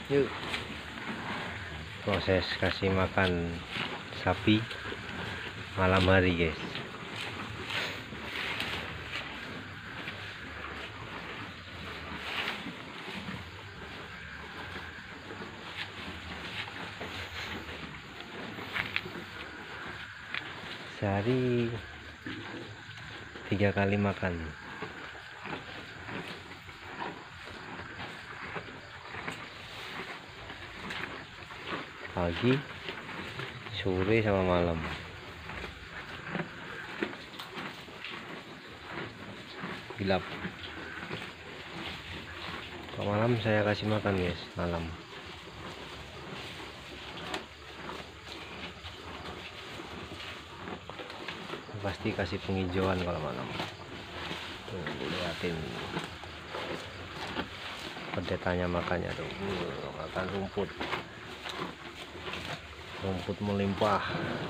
Yuk, proses kasih makan sapi malam hari, guys. Sehari 3 kali makan. Pagi, sore, sama malam. Gelap. Kalau malam saya kasih makan, guys, malam. Pasti kasih penghijauan kalau malam. Tuh, lihatin pedetanya makannya tuh. Makan rumput melimpah.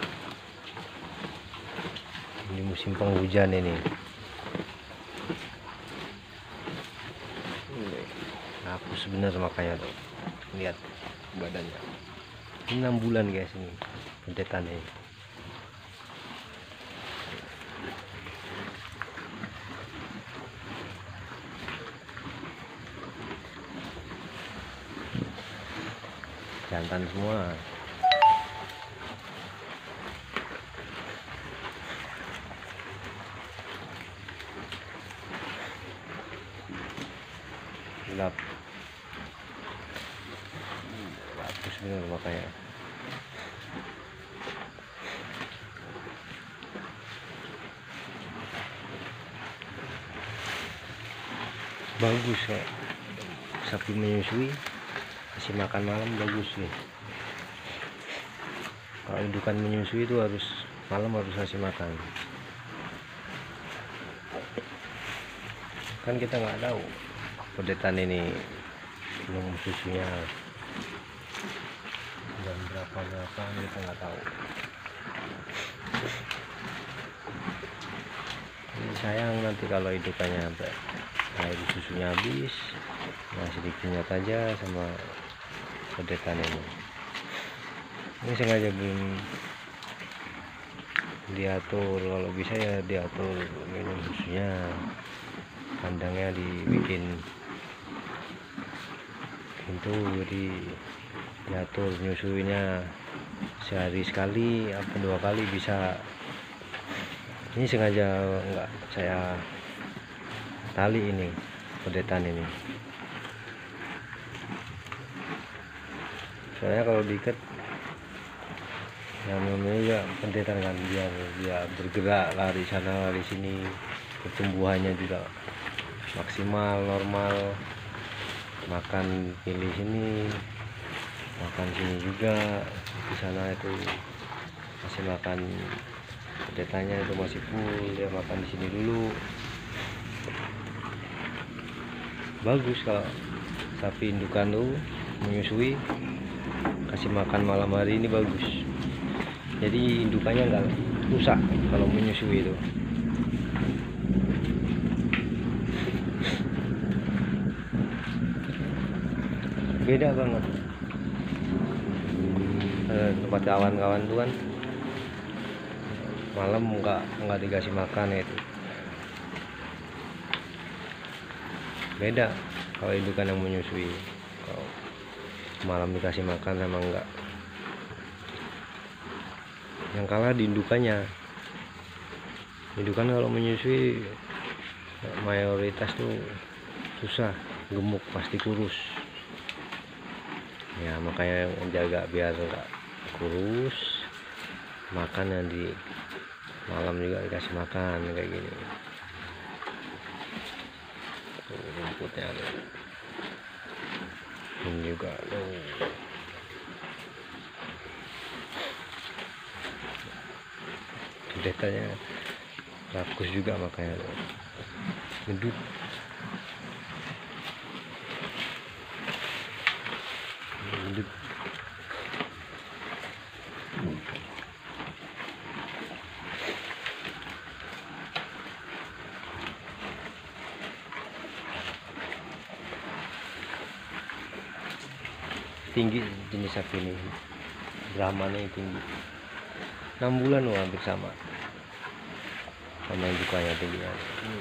Ini musim penghujan ini. Hapus bener makanya tuh. Lihat badannya. Ini 6 bulan, guys, ini pedetannya. Jantan semua. Gelap. Bagus bener makanya. Bagus ya, sapi menyusui, kasih makan malam bagus nih. Kalau indukan menyusui itu harus malam harus kasih makan. Kan kita nggak tahu pedetan ini minum susunya jam berapa kita nggak tahu. Ini sayang nanti kalau indukannya sampai air susunya habis, masih dikenyot aja sama pedetan ini. Ini sengaja belum diatur, kalau bisa ya diatur minum susunya, kandangnya dibikin pintu, jadi diatur nyusuinya sehari sekali apa 2 kali bisa. Ini sengaja enggak saya tali ini pedetan ini, soalnya kalau diikat yang namanya juga pedetan kan, biar dia bergerak lari sana lari sini, pertumbuhannya juga maksimal normal, makan pilih sini makan sini juga, di sana itu masih makan pedetannya itu masih full, dia makan di sini dulu. Bagus kalau sapi indukan tuh menyusui kasih makan malam hari ini bagus, jadi indukannya nggak rusak kalau menyusui itu. Beda banget tempat kawan-kawan tuh kan malam nggak dikasih makan itu. Beda kalau indukan yang menyusui, kalau malam dikasih makan sama enggak. Yang kalah di indukannya. Indukan kalau menyusui mayoritas tuh susah, gemuk, pasti kurus. Ya makanya jaga biar enggak kurus, makan yang di malam juga dikasih makan kayak gini. Rumputnya ada ini juga pedetanya rakus juga makanya ngedut. tinggi jenis sapi ini, Brahmanya tinggi 6 bulan loh, hampir sama indukannya tingginya.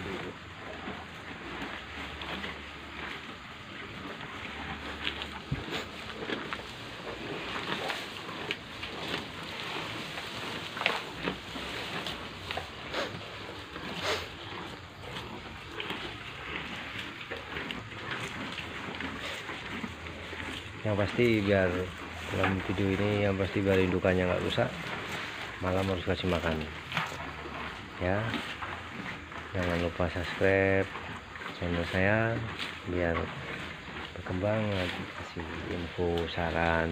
Yang pasti biar dalam video ini yang pasti biar indukannya nggak rusak, malam harus kasih makan ya. Jangan lupa subscribe channel saya biar berkembang, lagi kasih info saran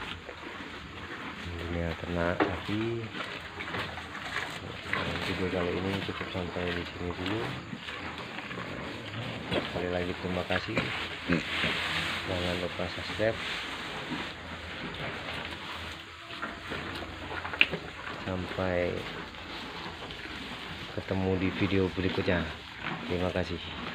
dunia ternak sapi. Video kali ini cukup sampai di sini dulu. Sekali lagi terima kasih. Jangan lupa subscribe. Sampai ketemu di video berikutnya. Terima kasih.